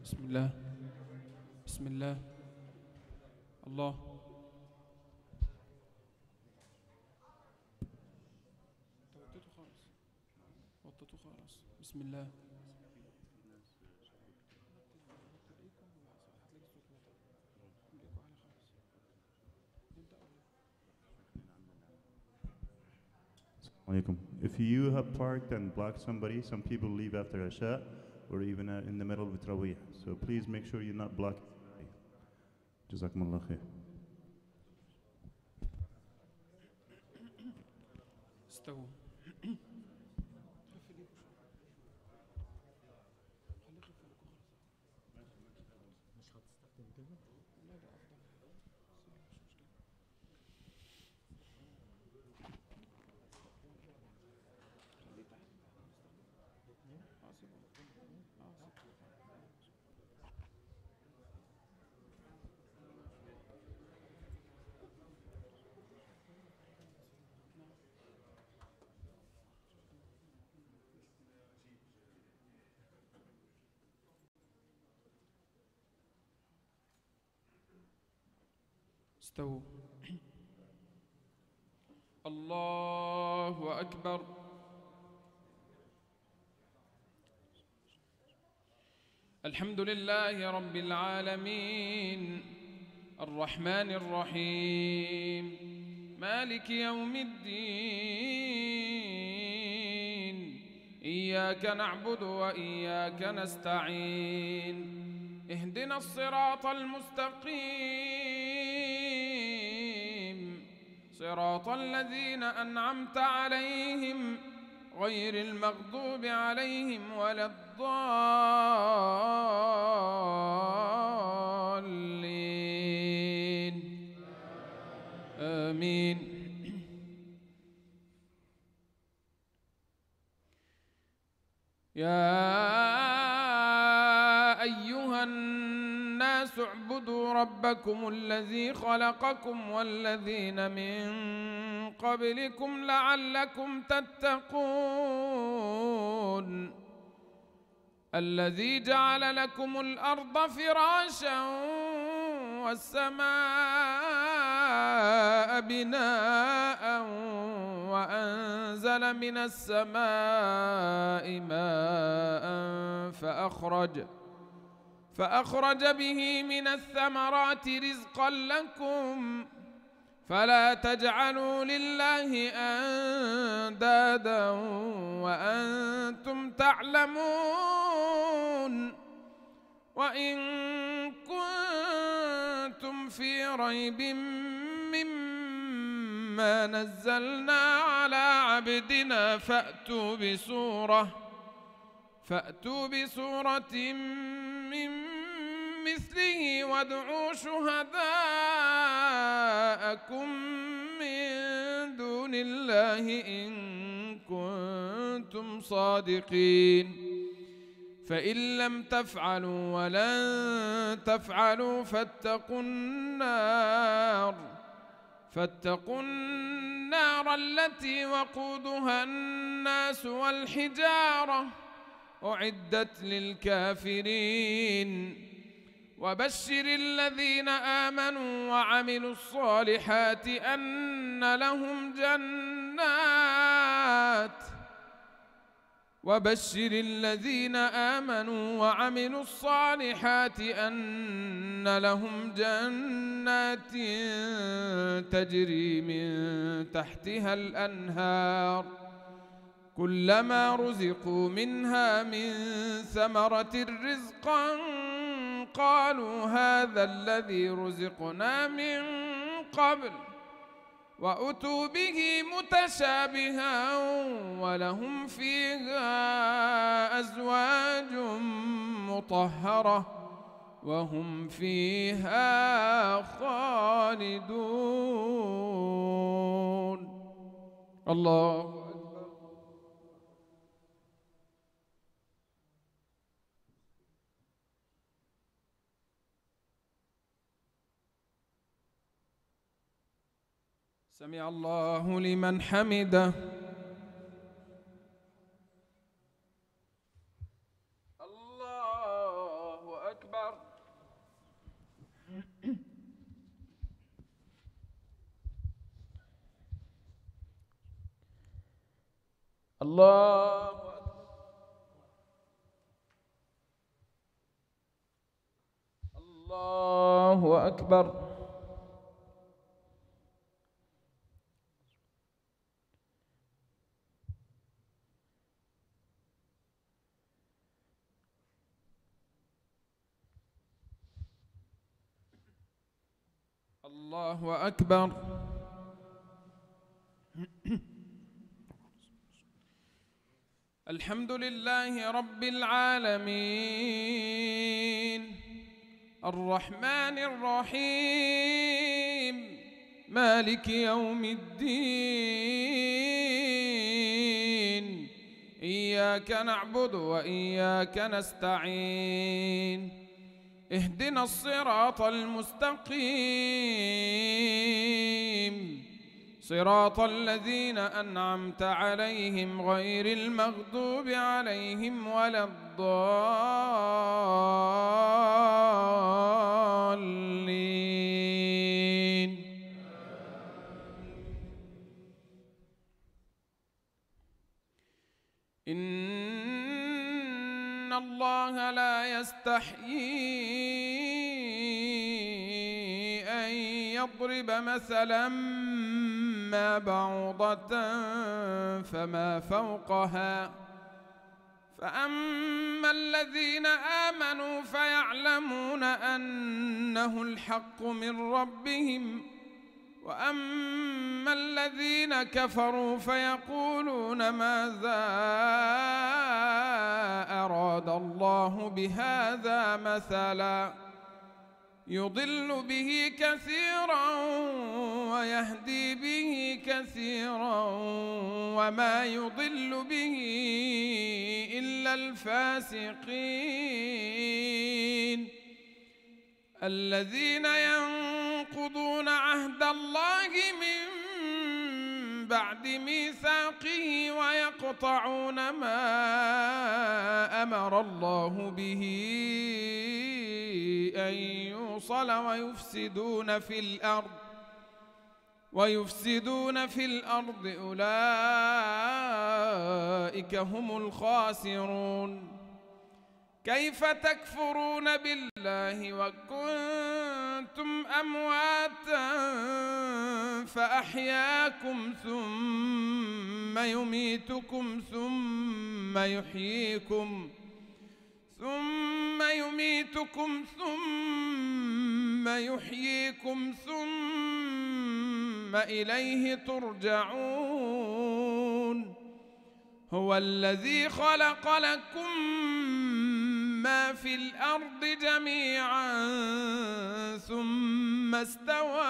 بسم الله بسم الله. الله وطيته خالص، وطيته خالص. بسم الله. Alaikum. If you have parked and blocked somebody, some people leave after Isha or even in the middle of Tarawih. So please make sure you're not blocking. Jazakumullah khair. استووا. استووا. الله أكبر. الحمد لله رب العالمين الرحمن الرحيم مالك يوم الدين إياك نعبد وإياك نستعين اهدنا الصراط المستقيم صراط الذين أنعمت عليهم غير المغضوب عليهم ولا الضالين آمين. يا أيها الناس اعبدوا ربكم الذي خلقكم والذين من قبلكم لعلكم تتقون الذي جعل لكم الأرض فراشا والسماء بناء وأنزل من السماء ماء فأخرج به من الثمرات رزقا لكم فلا تجعلوا لله أندادا وأنتم تعلمون. وإن كنتم في ريب مما نزلنا على عبدنا فأتوا بسورة من مثله وادعوا شهداءكم من دون الله إن كنتم صادقين فإن لم تفعلوا ولن تفعلوا فاتقوا النار التي وقودها الناس والحجارة أعدت للكافرين. وبشر الذين آمنوا وعملوا الصالحات أن لهم جنات تجري من تحتها الأنهار كلما رزقوا منها من ثمرة رزقا قالوا هذا الذي رزقنا من قبل وأتوا به متشابها ولهم فيها أزواج مطهرة وهم فيها خالدون. الله سمع الله لمن حمده. الله أكبر. الله الله أكبر. الله أكبر. الحمد لله رب العالمين الرحمن الرحيم مالك يوم الدين إياك نعبد وإياك نستعين اهدنا الصراط المستقيم صراط الذين أنعمت عليهم غير المغضوب عليهم ولا الضالين. إن الله لا يستحيي أن يضرب مثلا ما بعوضة فما فوقها فأما الذين آمنوا فيعلمون أنه الحق من ربهم وأما الذين كفروا فيقولون ماذا أراد الله بهذا مثلا يضل به كثيرا ويهدي به كثيرا وما يضل به إلا الفاسقين الذين ينقضون عهد الله من بعد ميثاقه ويقطعون ما أمر الله به أن يوصل ويفسدون في الأرض أولئك هم الخاسرون. كيف تكفرون بالله وكنتم أمواتا فأحياكم ثم يميتكم ثم يحييكم ثم إليه ترجعون. هو الذي خلق لكم ما في الأرض جميعا ثم استوى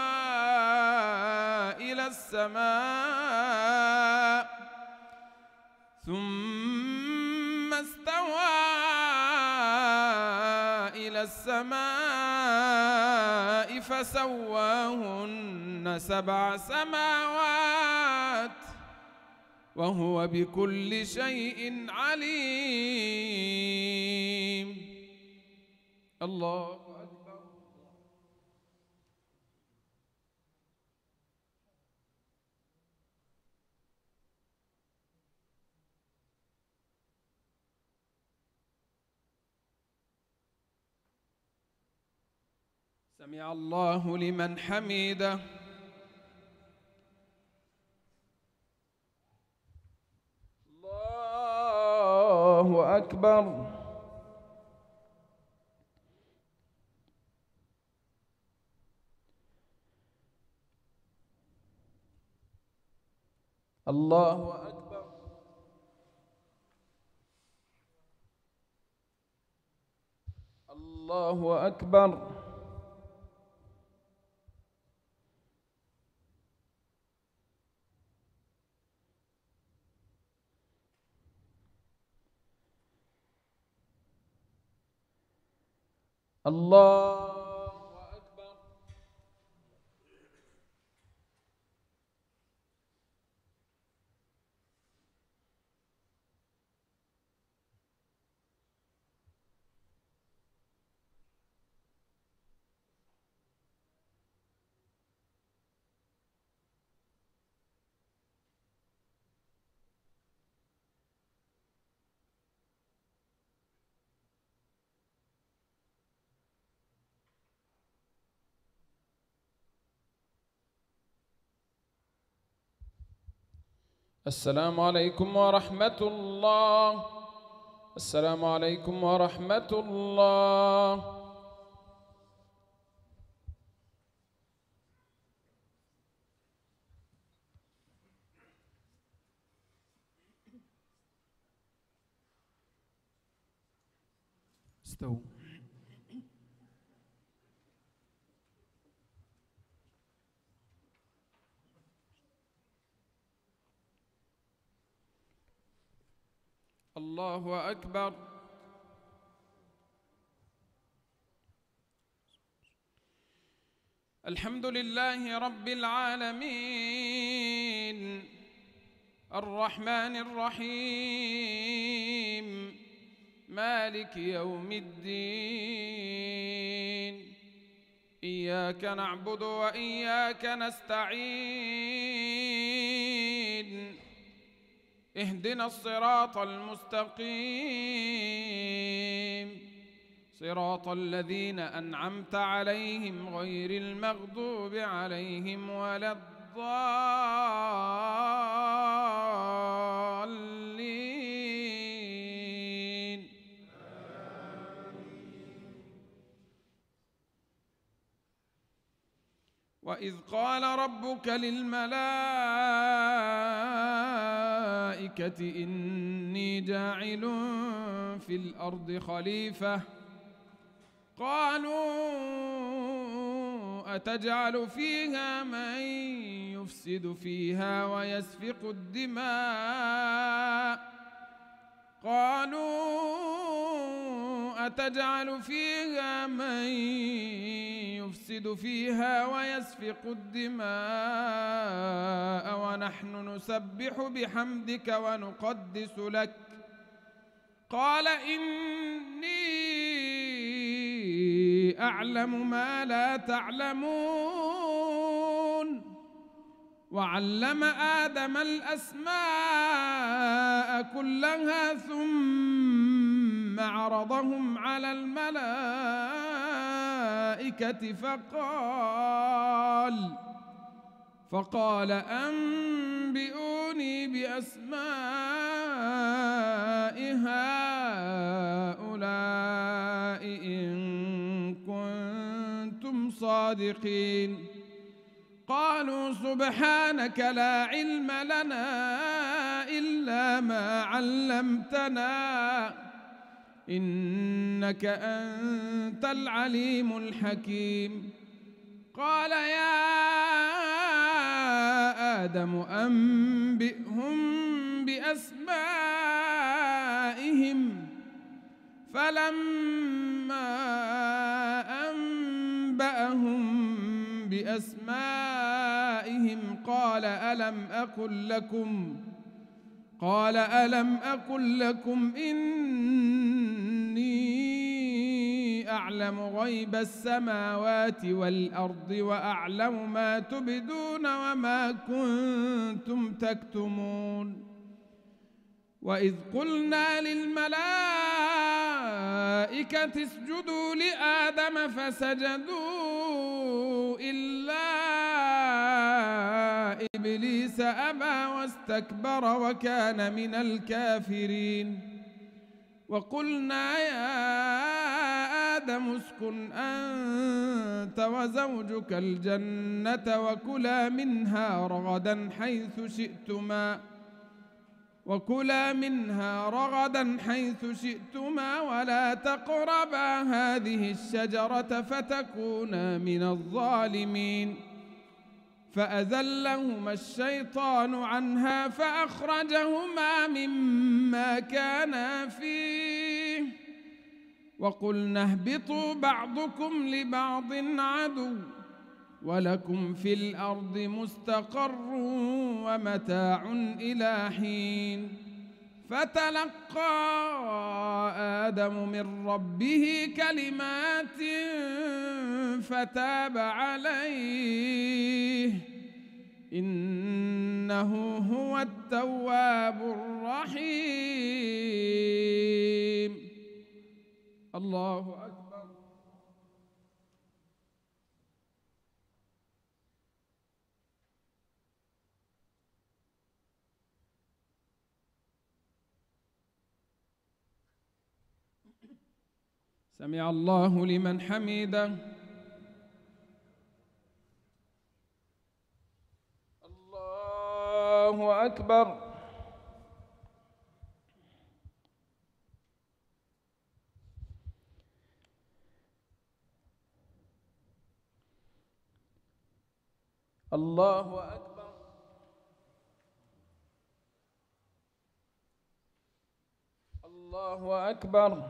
إلى السماء فسواهن 7 سماوات وهو بكل شيء عليم. الله أكبر. سمع الله لمن حمده. الله أكبر. الله أكبر. الله أكبر. الله أكبر. السلام عليكم ورحمة الله. السلام عليكم ورحمة الله. استووا. الله أكبر. الحمد لله رب العالمين الرحمن الرحيم مالك يوم الدين. إياك نعبد وإياك نستعين. اهدنا الصراط المستقيم صراط الذين أنعمت عليهم غير المغضوب عليهم ولا الضالين. وإذ قال ربك للملائكة إني جاعل في الأرض خليفة قالوا أتجعل فيها من يفسد فيها ويسفك الدماء أتجعل فيها من يفسد فيها ويسفك الدماء ونحن نسبح بحمدك ونقدس لك قال إني أعلم ما لا تعلمون. وعلم آدم الأسماء كلها ثم عرضهم على الملائكة فقال أنبئوني بأسماء هؤلاء إن كنتم صادقين. قالوا سبحانك لا علم لنا إلا ما علمتنا إنك أنت العليم الحكيم. قال يا آدم أنبئهم بأسمائهم فلما أنبأهم بأسمائهم قال ألم أقل لكم إني أعلم غيب السماوات والأرض وأعلم ما تبدون وما كنتم تكتمون. وإذ قلنا للملائكة اسجدوا لآدم فسجدوا إلا إبليس أبى واستكبر وكان من الكافرين. وقلنا يا آدم اسكن أنت وزوجك الجنة وكلا منها رغدا حيث شئتما ولا تقربا هذه الشجرة فتكونا من الظالمين. فأزلهما الشيطان عنها فأخرجهما مما كانا فيه وقلنا اهبطوا بعضكم لبعض عدو ولكم في الأرض مستقر ومتاع إلى حين. فتلقى آدم من ربه كلمات فتاب عليه إنه هو التواب الرحيم. الله أكبر. سمع الله لمن حمده. الله أكبر. الله أكبر. الله أكبر.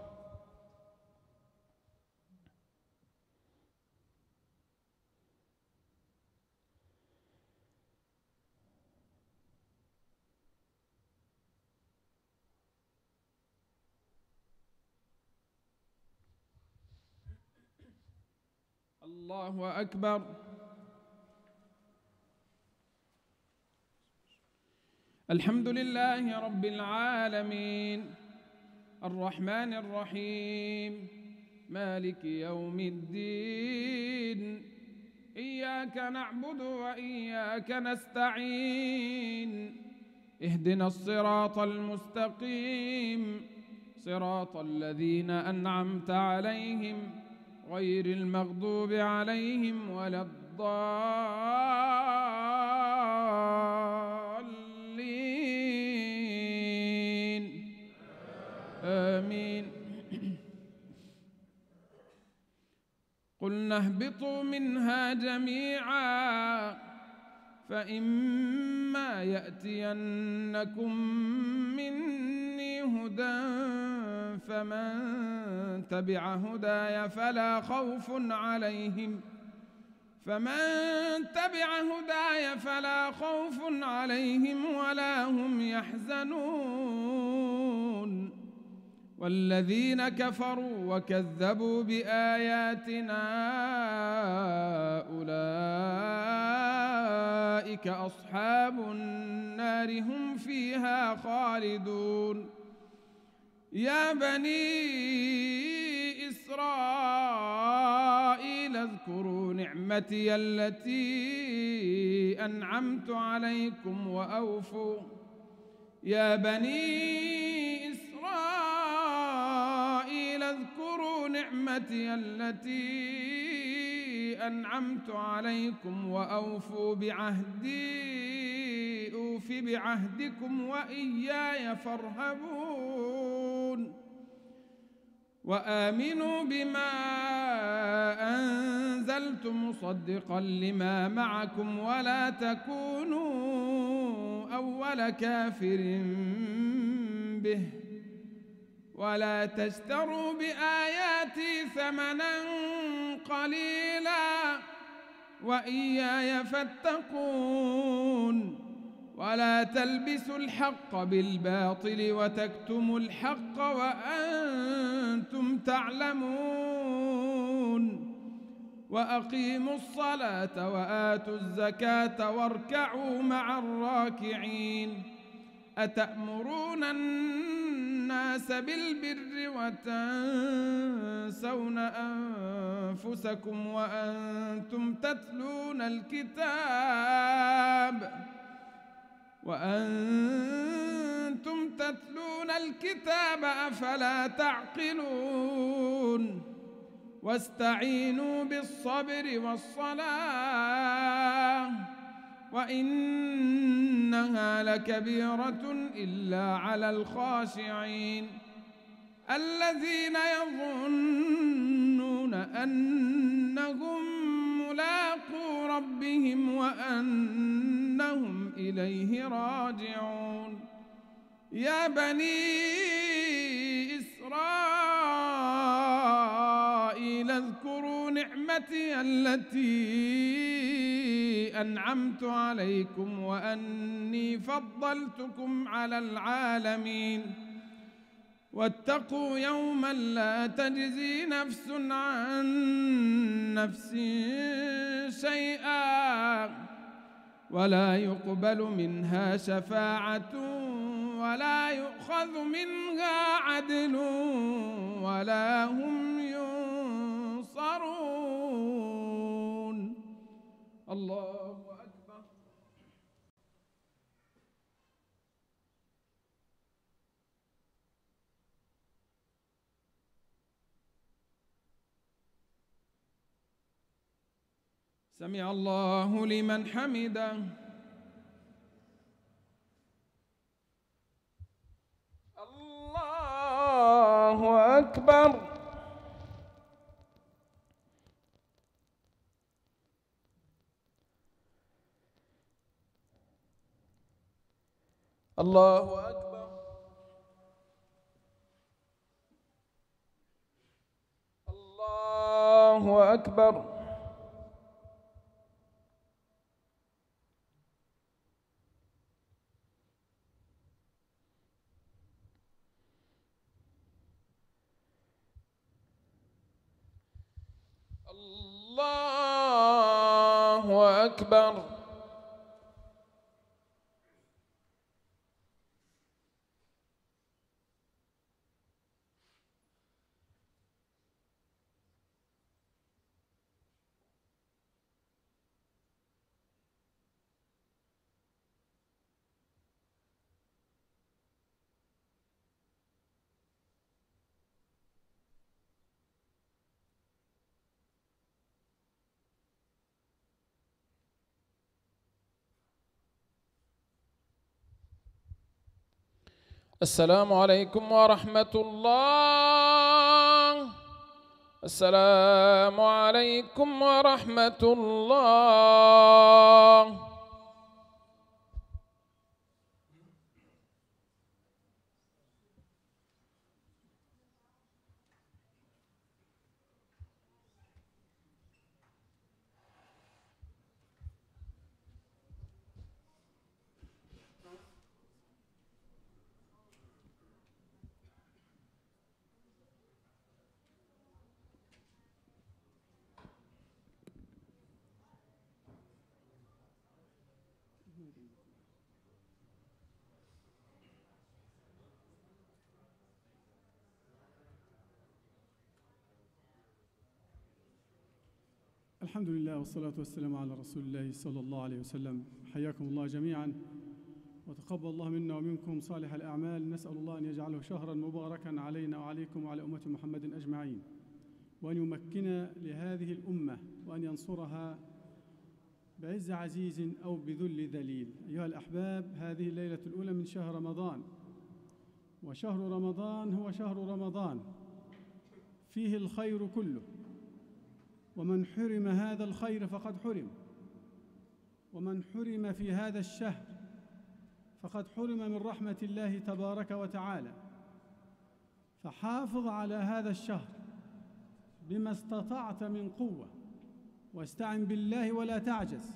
الله أكبر. الحمد لله رب العالمين الرحمن الرحيم مالك يوم الدين. إياك نعبد وإياك نستعين. اهدنا الصراط المستقيم صراط الذين أنعمت عليهم غير المغضوب عليهم ولا الضالين. آمين. قلنا اهبطوا منها جميعا فإما يأتينكم مني هدى فمن تبع هداي فلا خوف عليهم ولا هم يحزنون. والذين كفروا وكذبوا بآياتنا أولئك أصحاب النار هم فيها خالدون. يا بني إسرائيل اذكروا نعمتي التي أنعمت عليكم وأوفوا اذكروا نعمتي التي أنعمت عليكم وأوفوا بعهدي أوف بعهدكم وإياي فارهبون. وآمنوا بما أنزلت مصدقا لما معكم ولا تكونوا أول كافر به ولا تشتروا بآياتي ثمنا قليلا وإياي فاتقون. ولا تلبسوا الحق بالباطل وتكتموا الحق وأنتم تعلمون. وأقيموا الصلاة وآتوا الزكاة واركعوا مع الراكعين. أتأمرون الناس بالبر وتنسون أنفسكم وأنتم تتلون الكتاب أفلا تعقلون. واستعينوا بالصبر والصلاة وإنها لكبيرة إلا على الخاشعين الذين يظنون أنهم ملاقو ربهم وأنهم إليه راجعون. يا بني إسرائيل اذكروا نعمتي التي أنعمت عليكم وأني فضلتكم على العالمين. واتقوا يوما لا تجزي نفس عن نفس شيئا ولا يقبل منها شفاعة ولا يؤخذ منها عدل ولا هم ينصرون. الله أكبر. سمع الله لمن حمده. الله أكبر. الله أكبر. الله أكبر. الله أكبر. السلام عليكم ورحمة الله. السلام عليكم ورحمة الله. الحمد لله والصلاة والسلام على رسول الله صلى الله عليه وسلم. حياكم الله جميعا وتقبل الله منا ومنكم صالح الأعمال. نسأل الله أن يجعله شهرا مباركا علينا وعليكم وعلى أمة محمد أجمعين، وأن يمكن لهذه الأمة وأن ينصرها بعز عزيز أو بذل ذليل. أيها الأحباب، هذه الليلة الأولى من شهر رمضان، وشهر رمضان هو شهر رمضان، فيه الخير كله، ومن حرم هذا الخير فقد حرم، ومن حرم في هذا الشهر فقد حرم من رحمة الله تبارك وتعالى. فحافظ على هذا الشهر بما استطعت من قوة، واستعن بالله ولا تعجز.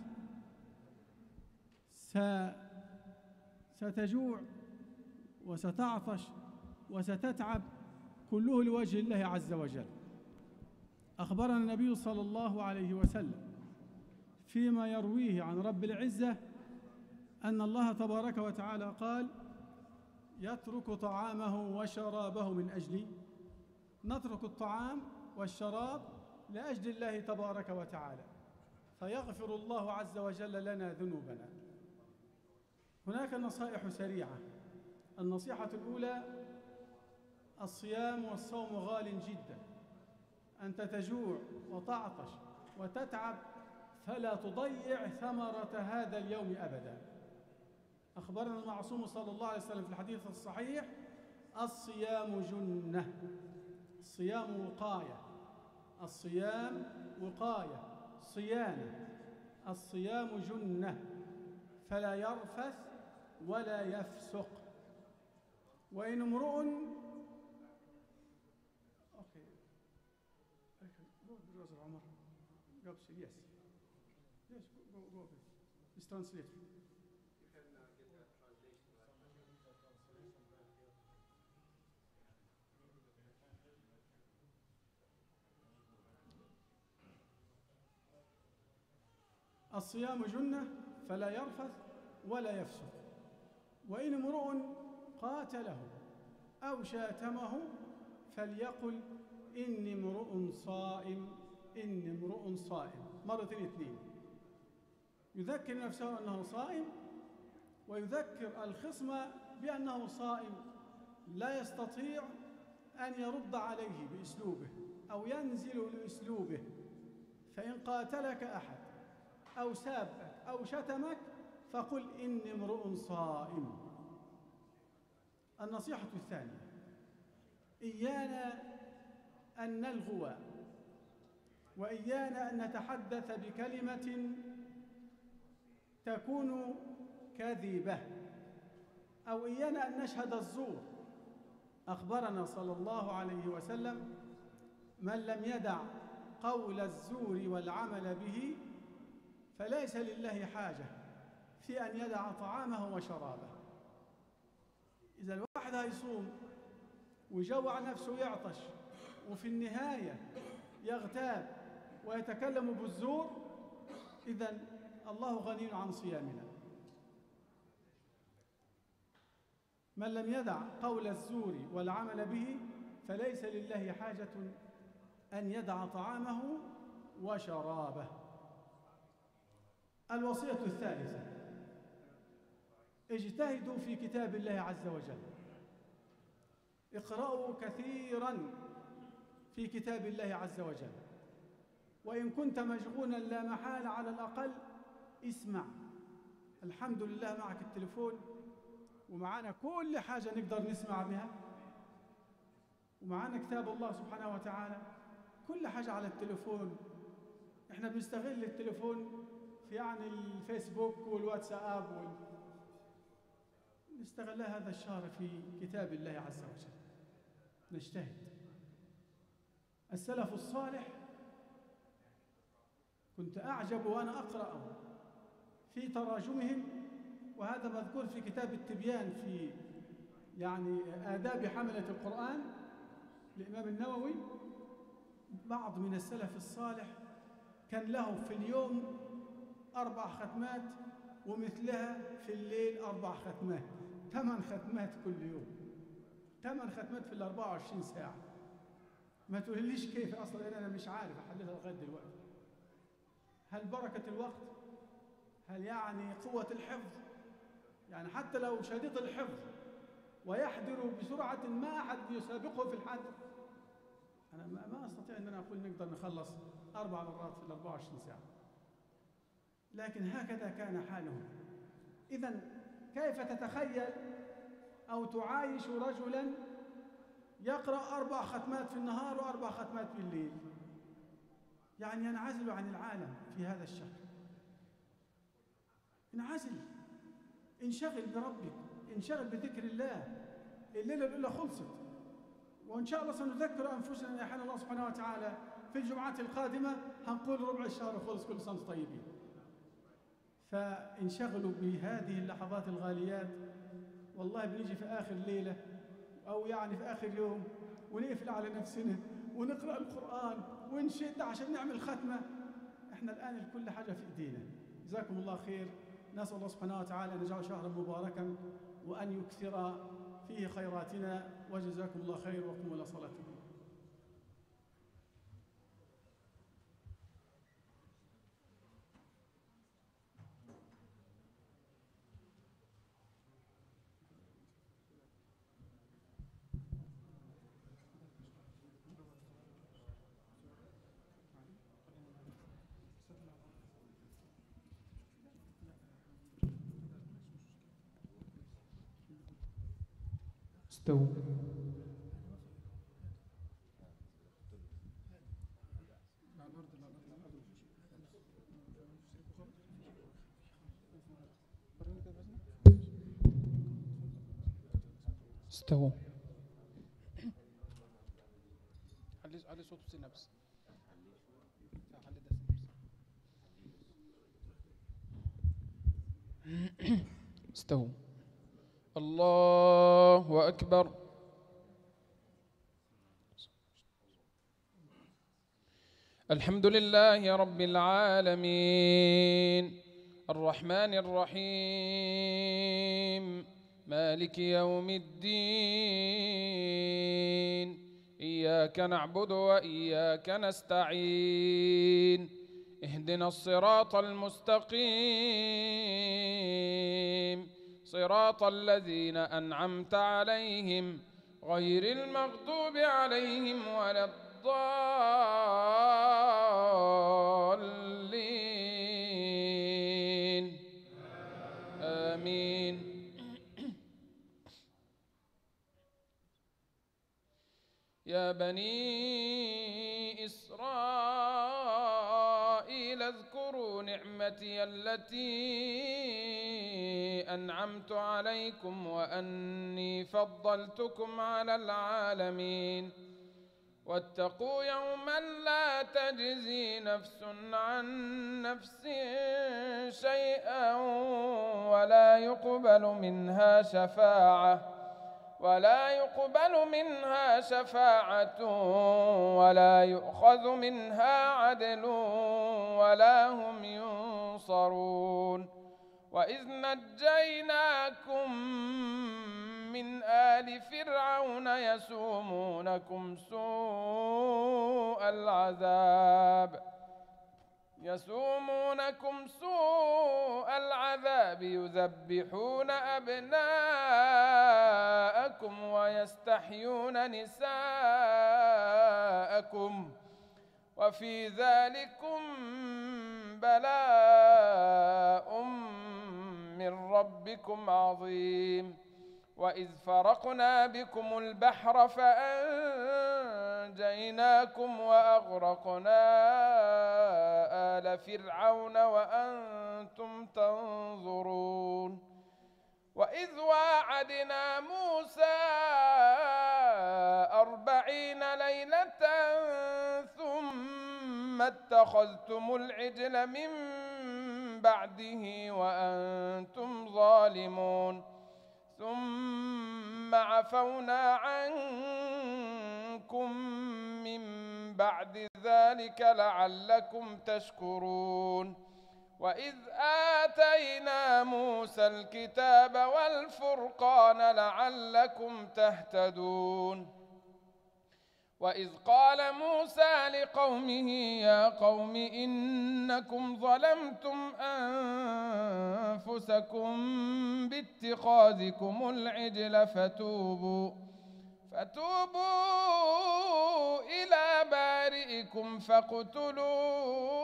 ستجوع وستعطش وستتعب، كله لوجه الله عز وجل. أخبرنا النبي صلى الله عليه وسلم فيما يرويه عن رب العزة أن الله تبارك وتعالى قال: يترك طعامه وشرابه من أجلي. نترك الطعام والشراب لأجل الله تبارك وتعالى، فيغفر الله عز وجل لنا ذنوبنا. هناك نصائح سريعة. النصيحة الأولى: الصيام والصوم غال جدا. أنت تجوع وتعطش وتتعب، فلا تضيع ثمرة هذا اليوم أبدا. أخبرنا المعصوم صلى الله عليه وسلم في الحديث الصحيح: الصيام جنة. الصيام وقاية، الصيام وقاية، صيانة. الصيام جنة، فلا يرفث ولا يفسق. وإن امرؤ الصيام جنة فلا يرفث ولا يفسق. وإن امرؤ قاتله أو شاتمه فليقل: إني امرؤ صائم، إني امرؤ صائم، مرتين اثنين. يذكر نفسه أنه صائم، ويذكر الخصم بأنه صائم، لا يستطيع أن يرد عليه بأسلوبه أو ينزل لأسلوبه. فإن قاتلك أحد أو سابك أو شتمك فقل إني امرؤ صائم. النصيحة الثانية: إيانا أن نلغو، وإيانا أن نتحدث بكلمة تكون كذبة، أو إيانا أن نشهد الزور. أخبرنا صلى الله عليه وسلم: من لم يدع قول الزور والعمل به فليس لله حاجة في أن يدع طعامه وشرابه. إذا الواحد هيصوم ويجوع نفسه ويعطش وفي النهاية يغتاب ويتكلم بالزور، إذن الله غني عن صيامنا. من لم يدع قول الزور والعمل به فليس لله حاجة أن يدع طعامه وشرابه. الوصية الثالثة: اجتهدوا في كتاب الله عز وجل. اقرأوا كثيراً في كتاب الله عز وجل، وإن كنت مشغولاً لا محالة على الأقل اسمع. الحمد لله معك التليفون ومعنا كل حاجة نقدر نسمع بها، ومعنا كتاب الله سبحانه وتعالى، كل حاجة على التليفون. احنا بنستغل التليفون في يعني الفيسبوك والواتساب نستغل هذا الشهر في كتاب الله عز وجل، نجتهد. السلف الصالح كنت أعجب وأنا أقرأ في تراجمهم، وهذا مذكور في كتاب التبيان في يعني آداب حملة القرآن للإمام النووي. بعض من السلف الصالح كان له في اليوم 4 ختمات، ومثلها في الليل 4 ختمات، 8 ختمات كل يوم، 8 ختمات في 24 ساعة. ما تقوليش كيف أصلاً، لأن أنا مش عارف أحللها لغاية دلوقتي. هل بركة الوقت؟ هل يعني قوة الحفظ؟ يعني حتى لو شديد الحفظ ويحضر بسرعة ما أحد يسابقه في الحدر، أنا ما أستطيع أن أنا أقول نقدر نخلص 4 مرات في 24 ساعة، لكن هكذا كان حالهم. إذن كيف تتخيل أو تعايش رجلاً يقرأ 4 ختمات في النهار و4 ختمات في الليل؟ يعني ينعزل عن العالم في هذا الشهر. انعزل، انشغل بربك، انشغل بذكر الله. الليلة الأولى خلصت، وإن شاء الله سنذكر أنفسنا إن أحيانا الله سبحانه وتعالى في الجمعات القادمة هنقول ربع الشهر خلص، كل سنة طيبين. فانشغلوا بهذه اللحظات الغاليات. والله بنيجي في آخر ليلة أو يعني في آخر يوم ونقفل على نفسنا ونقرأ القرآن ونشد عشان نعمل ختمة. احنا الآن كل حاجة في إيدينا. جزاكم الله خير. نسأل الله سبحانه وتعالى أن يجعله شهرا مباركا وأن يكثر فيه خيراتنا، وجزاكم الله خير، وقوموا إلى صلاتكم. استووا. استووا. علي صوت سنة بس. استووا. الله أكبر. الحمد لله رب العالمين، الرحمن الرحيم، مالك يوم الدين. إياك نعبد وإياك نستعين، اهدنا الصراط المستقيم، صراط الذين أنعمت عليهم غير المغضوب عليهم ولا الضالين. يا بني إسرائيل اذكروا نعمتي التي أنعمت عليكم وأني فضلتكم على العالمين واتقوا يوما لا تجزي نفس عن نفس شيئا ولا يقبل منها شفاعة ولا يؤخذ منها عدل ولا هم ينصرون وإذ نجيناكم من آل فرعون يسومونكم سوء العذاب يذبحون أبناءكم ويستحيون نساءكم وفي ذلكم بلاء من ربكم عظيم وإذ فرقنا بكم البحر فأنجيناكم وأغرقنا آل فرعون وأنتم تنظرون وإذ واعدنا موسى 40 ليلة ثم اتخذتم العجل من بعده وأنتم ظالمون ثم عفونا عنكم من بعد ذلك لعلكم تشكرون وإذ آتينا موسى الكتاب والفرقان لعلكم تهتدون وإذ قال موسى لقومه يا قوم إنكم ظلمتم أنفسكم باتخاذكم العجل فتوبوا إلى بارئكم فاقتلوا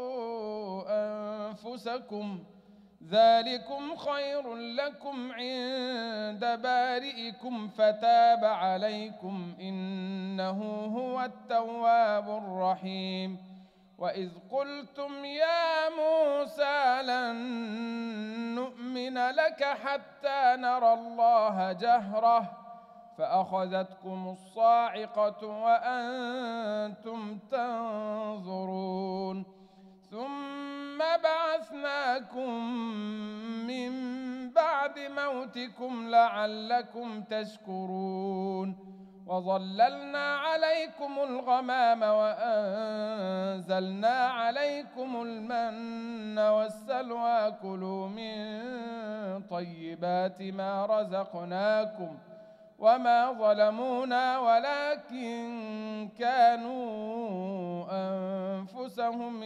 أنفسكم ذلكم خير لكم عند بارئكم فتاب عليكم إنه هو التواب الرحيم وإذ قلتم يا موسى لن نؤمن لك حتى نرى الله جهرة فأخذتكم الصاعقة وأنتم تنظرون ثم بعثناكم من بعد موتكم لعلكم تشكرون وظللنا عليكم الغمام وأنزلنا عليكم المن والسلوى كلوا من طيبات ما رزقناكم وما ظلمونا ولكن كانوا أنفسهم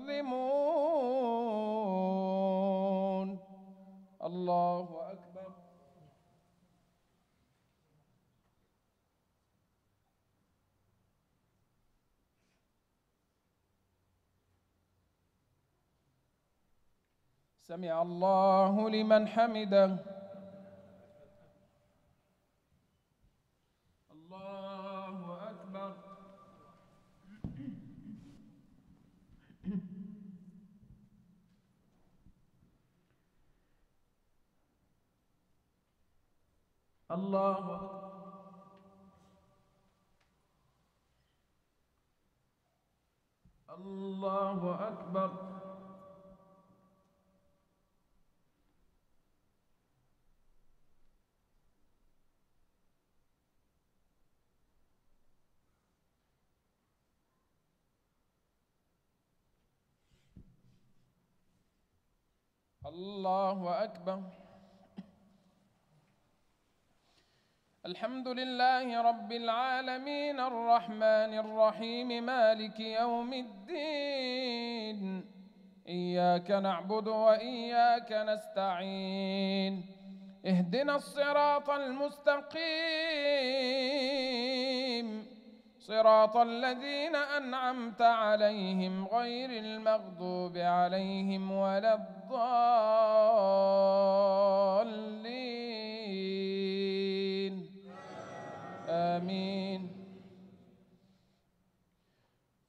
يظلمون. الله أكبر. سمع الله لمن حمده. الله أكبر. الله أكبر. الله أكبر. الله أكبر. الحمد لله رب العالمين الرحمن الرحيم مالك يوم الدين إياك نعبد وإياك نستعين اهدنا الصراط المستقيم صراط الذين أنعمت عليهم غير المغضوب عليهم ولا الضالين آمين.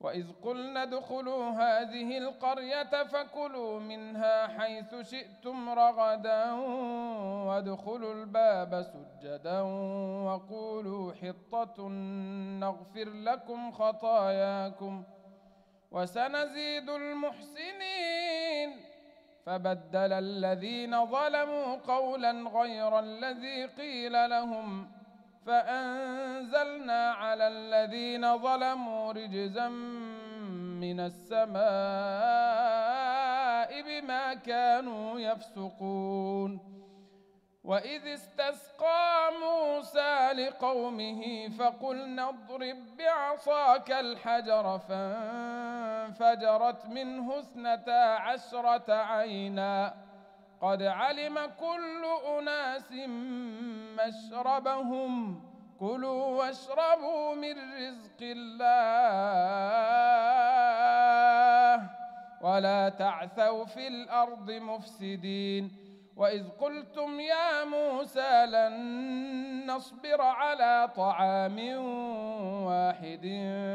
وإذ قلنا ادخلوا هذه القرية فكلوا منها حيث شئتم رغدا وادخلوا الباب سجدا وقولوا حطة نغفر لكم خطاياكم وسنزيد المحسنين. فبدل الذين ظلموا قولا غير الذي قيل لهم فأنزلنا على الذين ظلموا رجزا من السماء بما كانوا يفسقون. وإذ استسقى موسى لقومه فقلنا اضرب بعصاك الحجر فانفجرت منه 12 عينا قد علم كل أناس مشربهم كلوا واشربوا من رزق الله ولا تعثوا في الأرض مفسدين. وإذ قلتم يا موسى لن نصبر على طعام واحد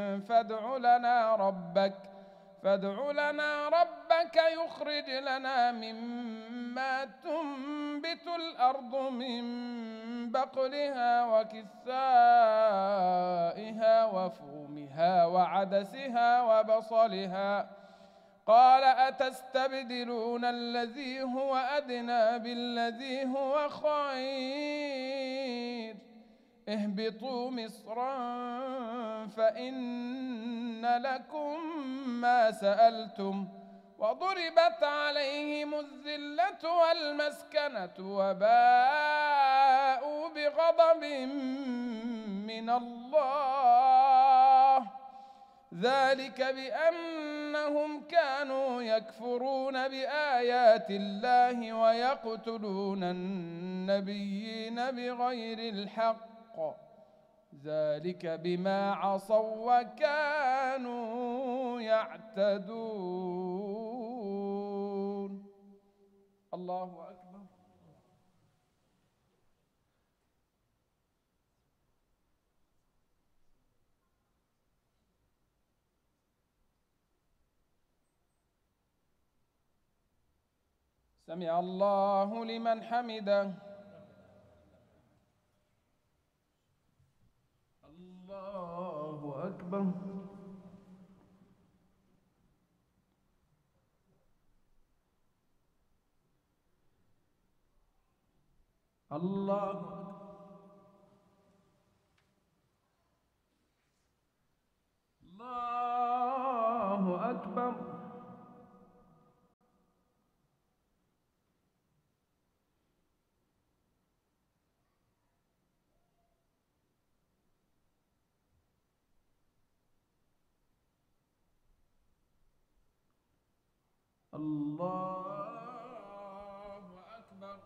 فادع لنا ربك يخرج لنا مما تنبت الأرض من بقلها وكثائها وفومها وعدسها وبصلها قال أتستبدلون الذي هو أدنى بالذي هو خير اهبطوا مصرا فإن لكم ما سألتم وضربت عليهم الذلة والمسكنة وباءوا بغضب من الله ذلك بأنهم كانوا يكفرون بآيات الله ويقتلون النبيين بغير الحق ذلك بما عصوا وكانوا يعتدون. الله أكبر. سمع الله لمن حمده. الله أكبر. الله أكبر. الله أكبر.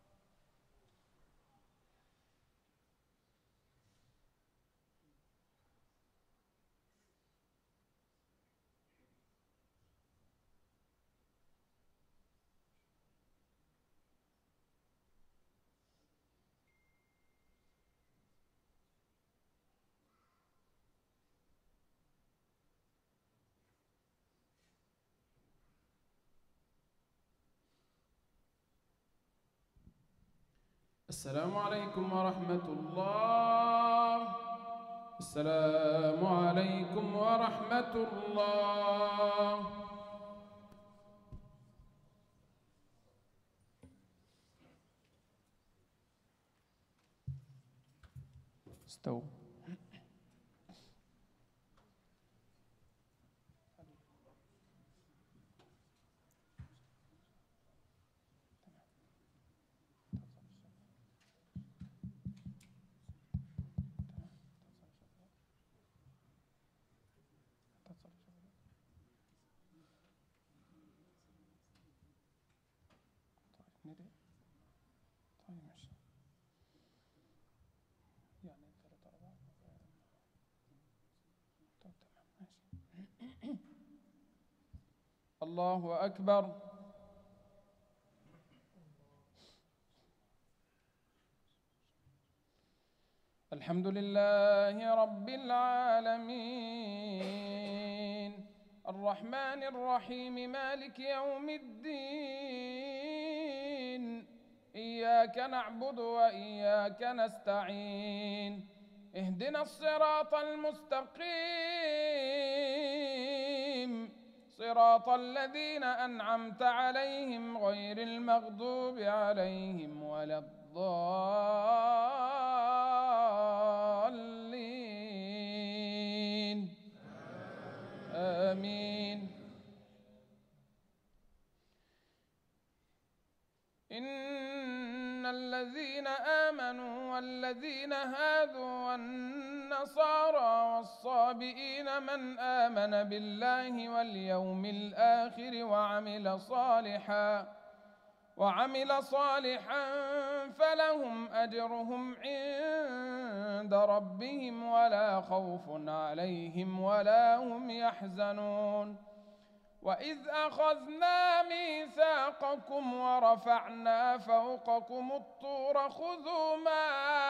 السلام عليكم ورحمة الله. السلام عليكم ورحمة الله. استووا. الله أكبر. الحمد لله رب العالمين الرحمن الرحيم مالك يوم الدين إياك نعبد وإياك نستعين اهدنا الصراط المستقيم صراط الذين أنعمت عليهم غير المغضوب عليهم ولا الضالين آمين. إن الذين آمنوا والذين هادوا والنصارى والصابئين من آمن بالله واليوم الآخر وعمل صالحا فلهم أجرهم عند ربهم ولا خوف عليهم ولا هم يحزنون. وإذ أخذنا ميثاقكم ورفعنا فوقكم الطور خذوا ما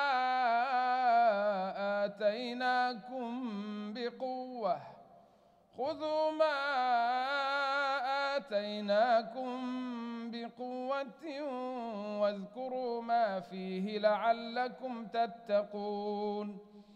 آتيناكم بقوة واذكروا ما فيه لعلكم تتقون.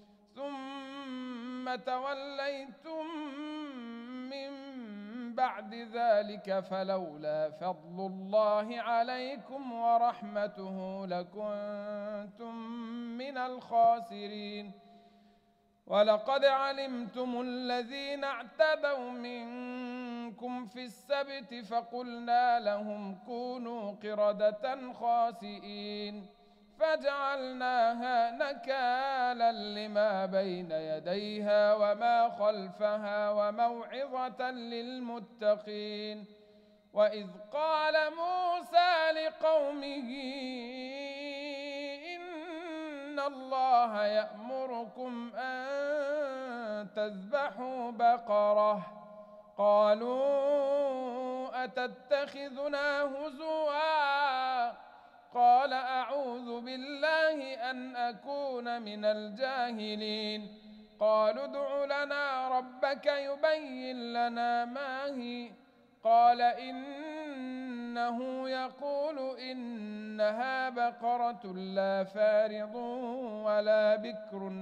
ثم توليتم من بعد ذلك فلولا فضل الله عليكم ورحمته لكنتم من الخاسرين. ولقد علمتم الذين اعتدوا منكم في السبت فقلنا لهم كونوا قردة خاسئين فجعلناها نكالا لما بين يديها وما خلفها وموعظة للمتقين. وإذ قال موسى لقومه إن الله يأمركم أن تذبحوا بقرة قالوا أتتخذنا هزوا قال أعوذ بالله أن أكون من الجاهلين. قالوا ادع لنا ربك يبين لنا ما هي قال إنه يقول إنها بقرة لا فارض ولا بكر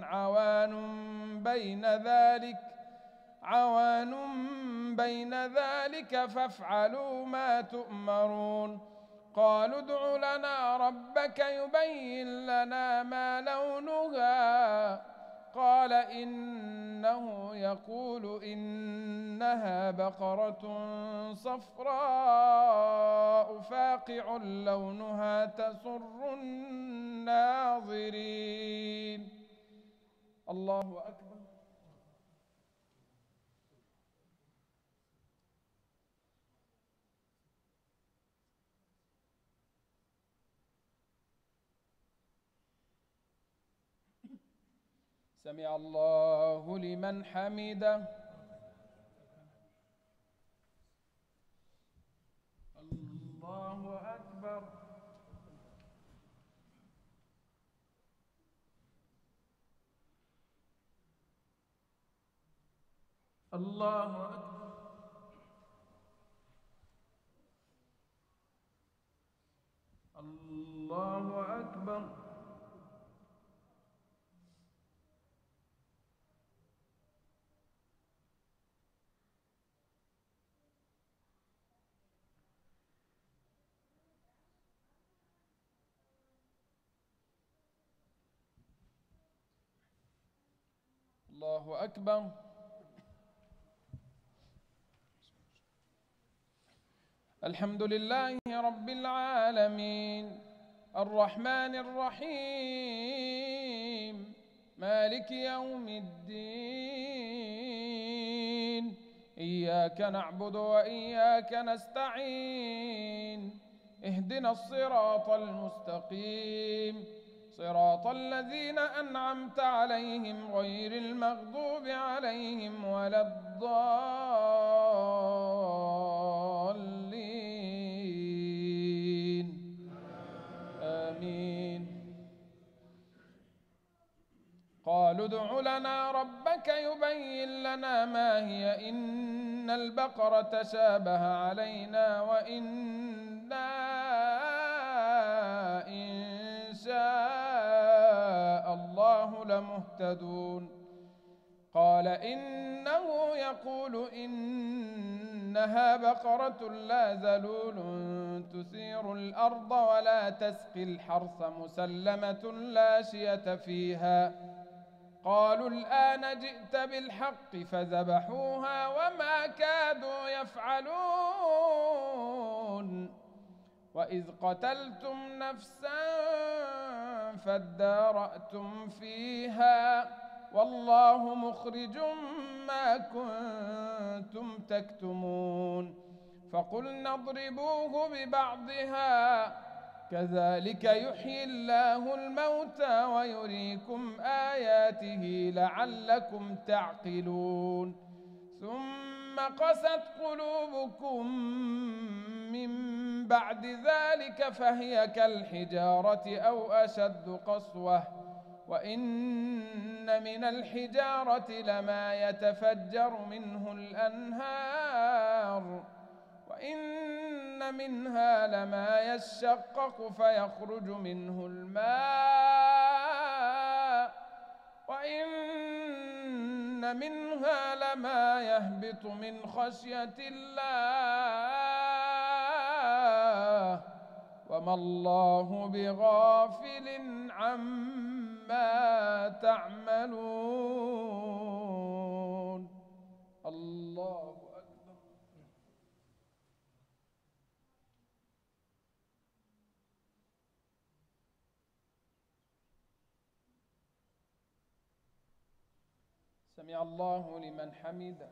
عوان بين ذلك فافعلوا ما تؤمرون. قالوا ادع لنا ربك يبين لنا ما لونها قال إنه يقول إنها بقرة صفراء فاقع لونها تسر الناظرين. الله أكبر. سمع الله لمن حمده. الله أكبر. الله أكبر. الله أكبر. الله أكبر. الحمد لله رب العالمين الرحمن الرحيم مالك يوم الدين إياك نعبد وإياك نستعين اهدنا الصراط المستقيم صراط الذين أنعمت عليهم غير المغضوب عليهم ولا الضالين آمين. قالوا ادع لنا ربك يبين لنا ما هي إن إن البقرة تشابه علينا وإنا إن شاء الله لمهتدون. قال إنه يقول إنها بقرة لا ذلول تثير الأرض ولا تسقي الحرث مسلمة لا شية فيها. قالوا الآن جئت بالحق فذبحوها وما كادوا يفعلون. وإذ قتلتم نفسا فادارأتم فيها والله مخرج ما كنتم تكتمون. فقلنا اضربوه ببعضها كذلك يحيي الله الموتى ويريكم آياته لعلكم تعقلون. ثم قست قلوبكم من بعد ذلك فهي كالحجارة أو أشد قسوة. وإن من الحجارة لما يتفجر منه الأنهار وإن منها لما يشقق فيخرج منه الماء وإن منها لما يهبط من خشية الله وما الله بغافل عما تعملون. الله أكبر. سمع الله لمن حمده.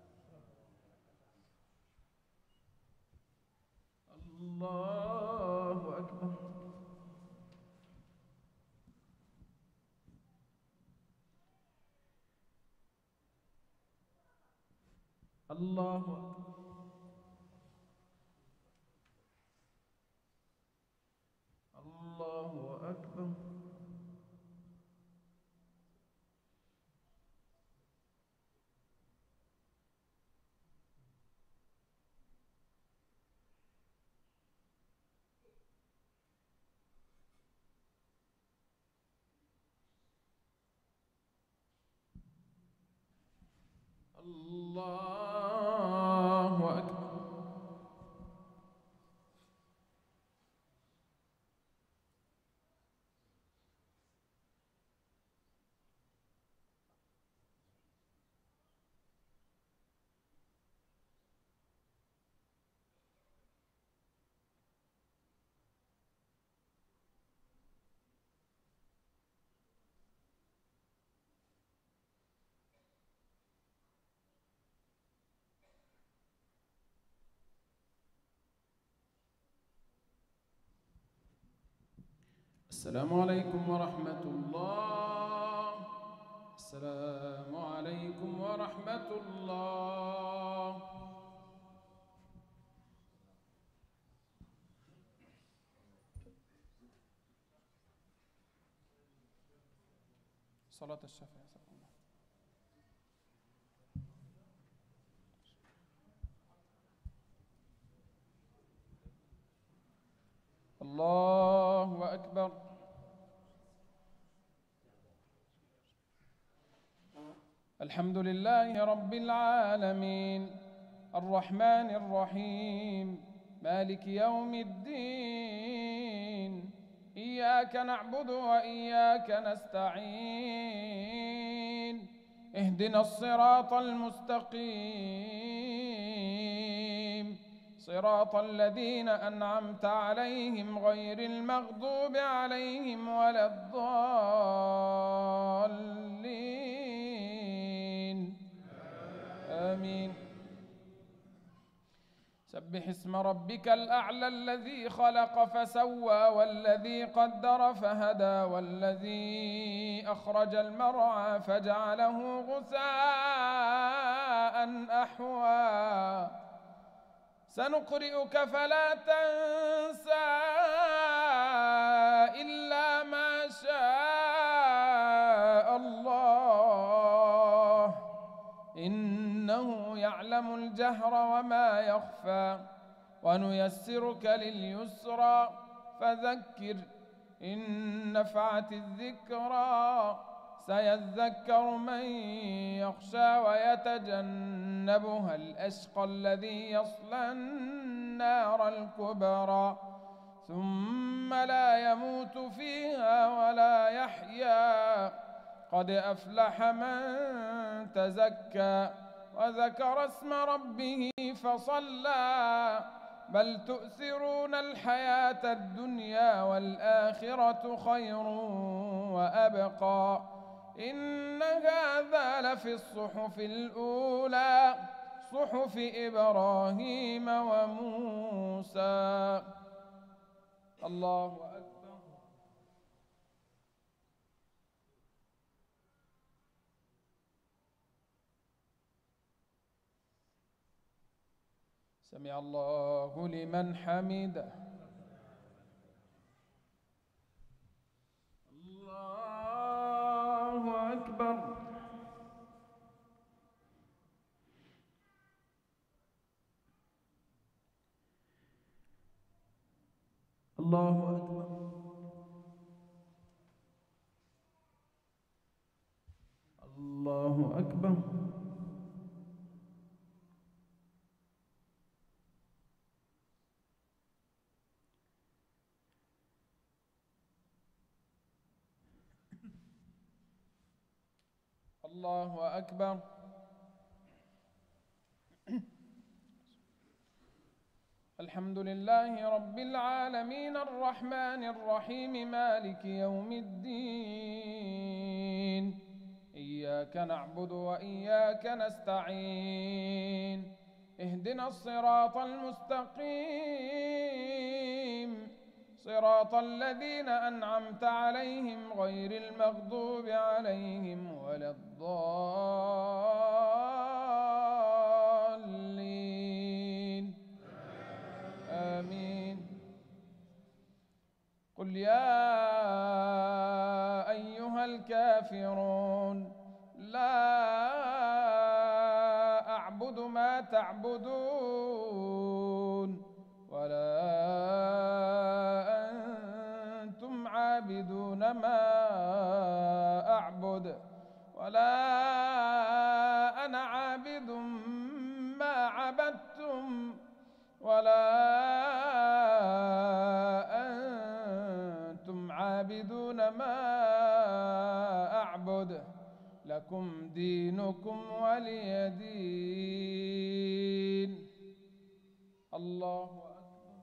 الله أكبر. الله أكبر. الله أكبر. الله أكبر. السلام عليكم ورحمة الله. السلام عليكم ورحمة الله. صلاة الشفاعة. الله أكبر. الحمد لله رب العالمين الرحمن الرحيم مالك يوم الدين. إياك نعبد وإياك نستعين. اهدنا الصراط المستقيم صراط الذين أنعمت عليهم غير المغضوب عليهم ولا الضالين آمين. سبح اسم ربك الأعلى الذي خلق فسوى والذي قدر فهدى والذي أخرج المرعى فجعله غثاء أحوى. سنقرئك فلا تنسى إلا ما شاء الله إنه يعلم الجهر وما يخفى ونيسرك لليسرى فذكر إن نفعت الذكرى سيذكر من يخشى ويتجنبها الأشقى الذي يصلى النار الكبرى ثم لا يموت فيها ولا يحيا قد أفلح من تزكى وذكر اسم ربه فصلى بل تؤثرون الحياة الدنيا والآخرة خير وأبقى إن هذا لفي الصحف الأولى صحف إبراهيم وموسى. الله أكبر. سمع الله لمن حمده. الله أكبر. الله أكبر. الله أكبر. الله أكبر. الحمد لله رب العالمين الرحمن الرحيم مالك يوم الدين إياك نعبد وإياك نستعين اهدنا الصراط المستقيم صراط الذين أنعمت عليهم غير المغضوب عليهم ولا الضالين آمين. قل يا أيها الكافرون لا أعبد ما تعبدون ولا أنتم عابدون ما أعبد ولا أنا عابد ما عبدتم ولا أنتم عابدون ما أعبد لكم دينكم ولي دين. الله أكبر.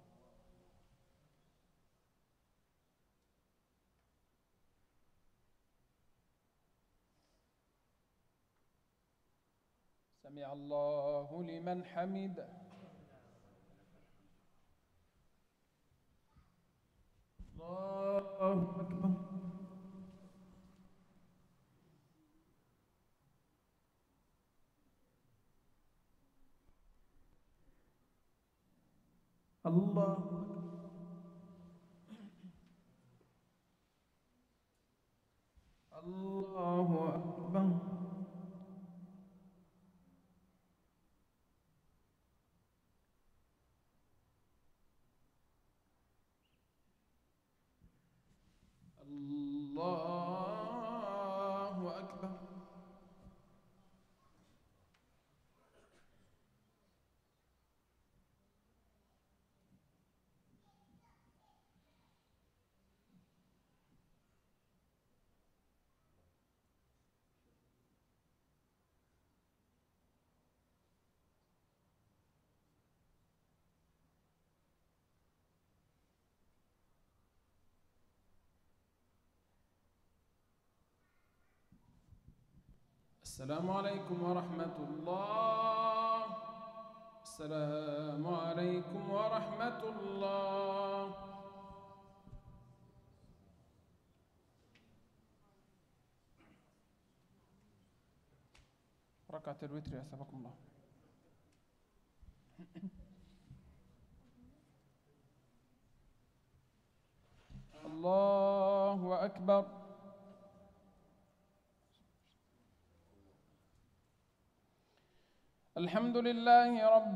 سمع الله لمن حمده. الله أكبر. الله الله أكبر. الله أكبر. السلام عليكم ورحمة الله. السلام عليكم ورحمة الله. ركعة الوتر يا سبحان الله. الله أكبر. الحمد لله رب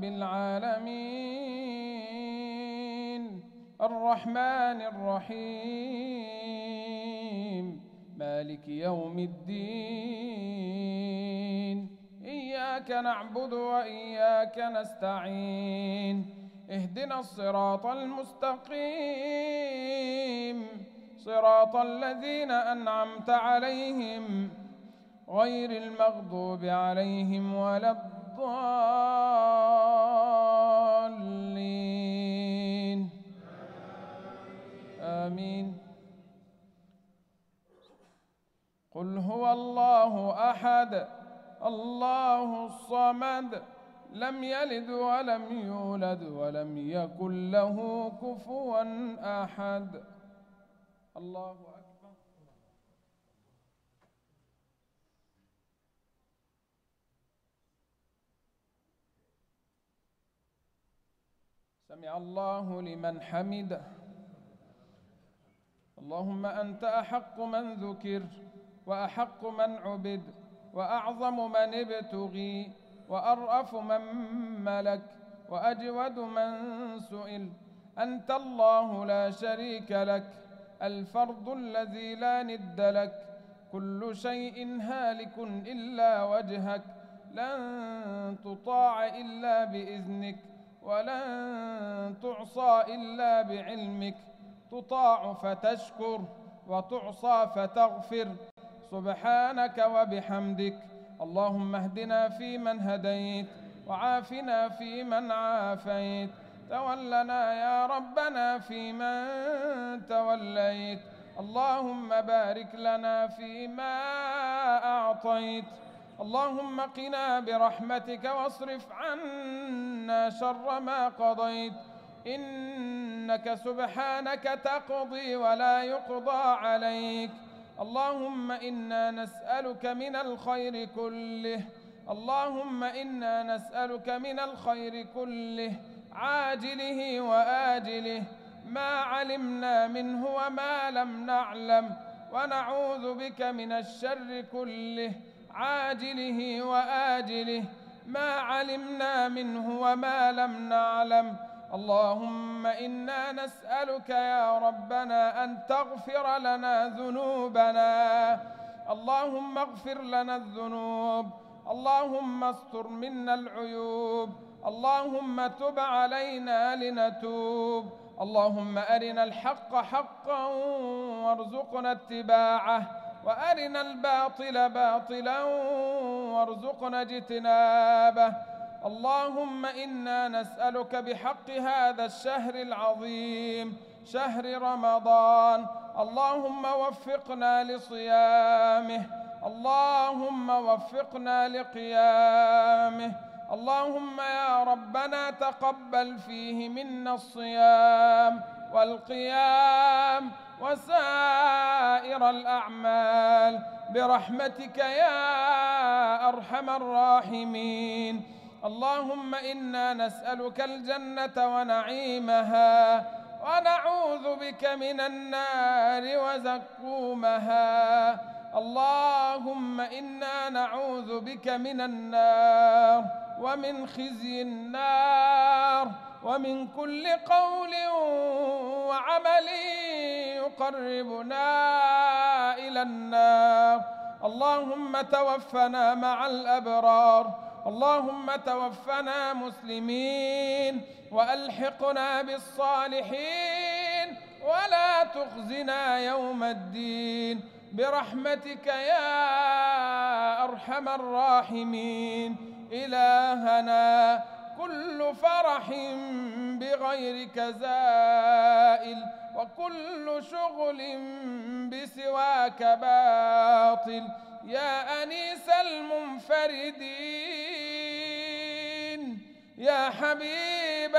العالمين الرحمن الرحيم مالك يوم الدين إياك نعبد وإياك نستعين اهدنا الصراط المستقيم صراط الذين أنعمت عليهم غير المغضوب عليهم ولا الضالين آمين. قل هو الله أحد الله الصمد لم يلد ولم يولد ولم يكن له كفوا أحد. الله أكبر. سمع الله لمن حمده. اللهم أنت أحق من ذكر وأحق من عبد وأعظم من ابتغي وأرأف من ملك وأجود من سئل. أنت الله لا شريك لك الفرد الذي لا ند لك. كل شيء هالك إلا وجهك لن تطاع إلا بإذنك ولن تعصى إلا بعلمك. تطاع فتشكر وتعصى فتغفر. سبحانك وبحمدك. اللهم اهدنا فيمن هديت وعافنا فيمن عافيت. تولنا يا ربنا فيمن توليت. اللهم بارك لنا فيما أعطيت. اللهم قنا برحمتك واصرف عنا شر ما قضيت. إنك سبحانك تقضي ولا يقضى عليك. اللهم إنا نسألك من الخير كله. اللهم إنا نسألك من الخير كله عاجله وآجله ما علمنا منه وما لم نعلم ونعوذ بك من الشر كله عاجله وآجله ما علمنا منه وما لم نعلم. اللهم إنا نسألك يا ربنا أن تغفر لنا ذنوبنا. اللهم اغفر لنا الذنوب. اللهم استر منا العيوب. اللهم تب علينا لنتوب. اللهم أرنا الحق حقا وارزقنا اتباعه وأرنا الباطل باطلا وارزقنا اجتنابه. اللهم إنا نسألك بحق هذا الشهر العظيم شهر رمضان. اللهم وفقنا لصيامه. اللهم وفقنا لقيامه. اللهم يا ربنا تقبل فيه منا الصيام والقيام وسائر الأعمال برحمتك يا أرحم الراحمين. اللهم إنا نسألك الجنة ونعيمها ونعوذ بك من النار وزقومها. اللهم إنا نعوذ بك من النار ومن خزي النار ومن كل قول وعمل يقربنا إلى النار. اللهم توفنا مع الأبرار. اللهم توفنا مسلمين وألحقنا بالصالحين ولا تخزنا يوم الدين برحمتك يا أرحم الراحمين. إلهنا كل فرح بغيرك زائل وكل شغل بسواك باطل. يا أنيس المنفردين يا حبيب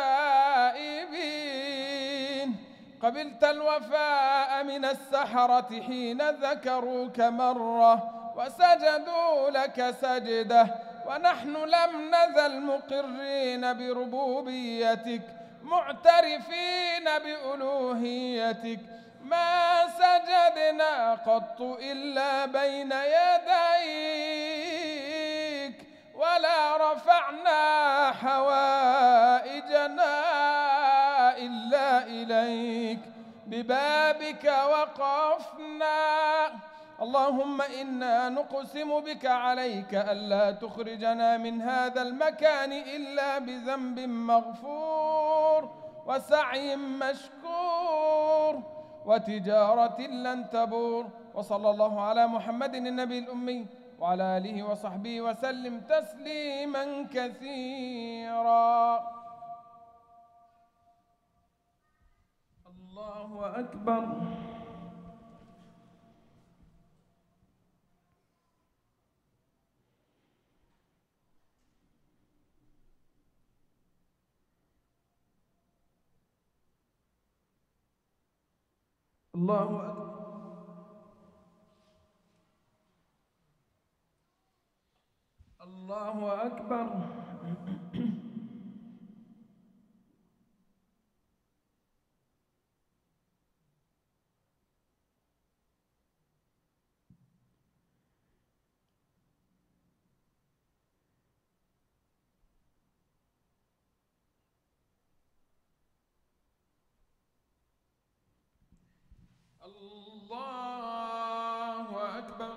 التائبين قبلت الوفاء من السحرة حين ذكروك مرة وسجدوا لك سجدة ونحن لم نزل مقرين بربوبيتك معترفين بألوهيتك. ما سجدنا قط إلا بين يديك ولا رفعنا شفعنا حوائجنا إلا إليك، ببابك وقفنا. اللهم إنا نقسم بك عليك ألا تخرجنا من هذا المكان إلا بذنب مغفور وسعي مشكور وتجارة لن تبور. وصلى الله على محمد النبي الأمي وعلى آله وصحبه وسلم تسليما كثيرا. الله أكبر. الله أكبر. الله أكبر. الله أكبر.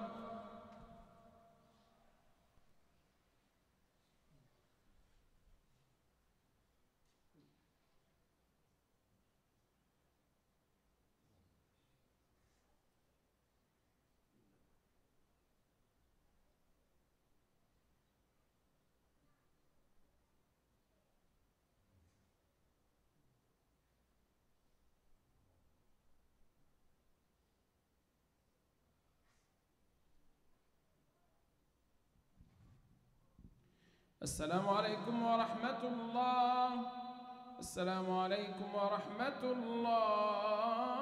السلام عليكم ورحمة الله. السلام عليكم ورحمة الله.